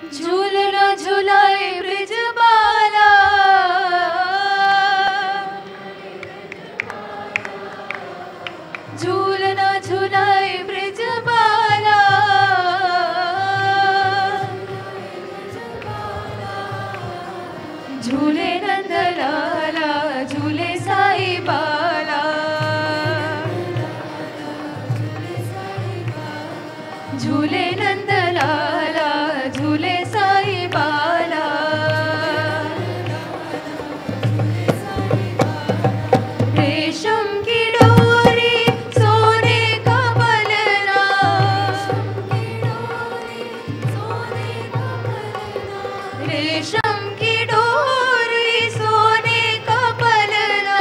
झूलना झुलाए ब्रजबाला, झूलना झुलाए ब्रजबाला, झूले नंदलाला, झूले साई बाला, झूले नंदलाला, झूले साई बाला। रेशम की डोरी सोने का पलना, रेशम की डोरी सोने का पलना,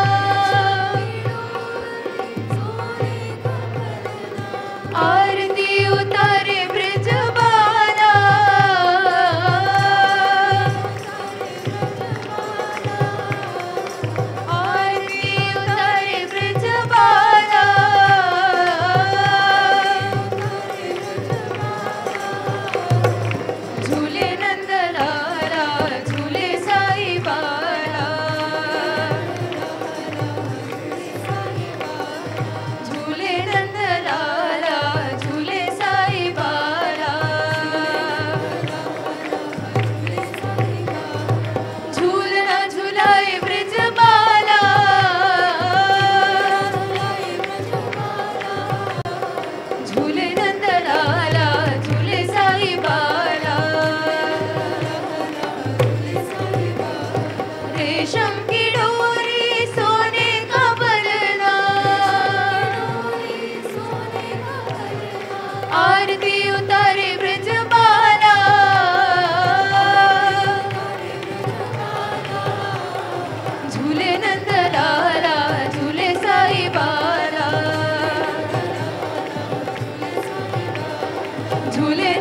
आरती उतारे ब्रजबाला, आरती उतारे ब्रजबाला, झूले नंदलाला, झूले साई बाला, झूले नंदलाला, झूले साई बाला, झूलना झुलाए ब्रजबाला, झूले नंदलाला, झूले साई बाला, रेशम की डोरी सोने का पलना, आरती उतारे ब्रजबाला, झूले नंदलाला, झूले साई बाला, झूले